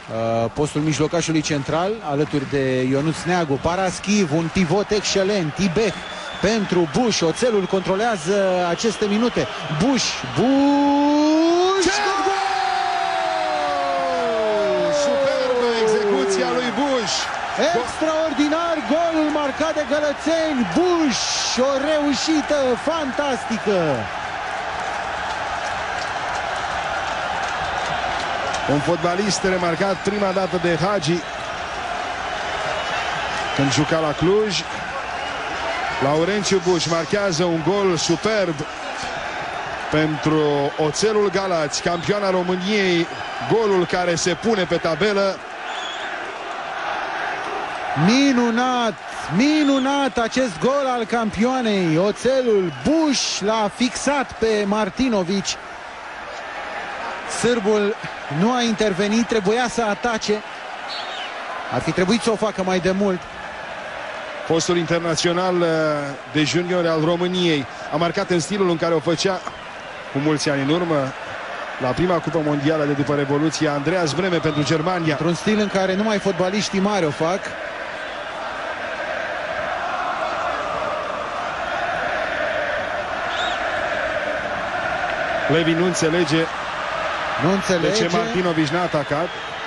postul mijlocașului central, alături de Ionuț Neagu. Paraschiv, un pivot excelent. Tibeh pentru Bush. Oțelul controlează aceste minute. Bush. Superbă execuția lui Bush. Extraordinar golul marcat de gălățeni. Bush, o reușită fantastică. Un fotbalist remarcat prima dată de Hagi când juca la Cluj. Laurențiu Bush marchează un gol superb pentru Oțelul Galați, campioana României, golul care se pune pe tabelă. Minunat, minunat acest gol al campioanei. Oțelul, Bush l-a fixat pe Martinovici. Sârbul nu a intervenit, trebuia să atace. Ar fi trebuit să o facă mai de mult. Fostul internațional de juniori al României a marcat în stilul în care o făcea cu mulți ani în urmă la prima cupă mondială de după Revoluție, Andreas Breme pentru Germania. Într-un stil în care numai fotbaliștii mari o fac. Levi nu înțelege Nu înțelege. de ce Martinovici n-a atacat.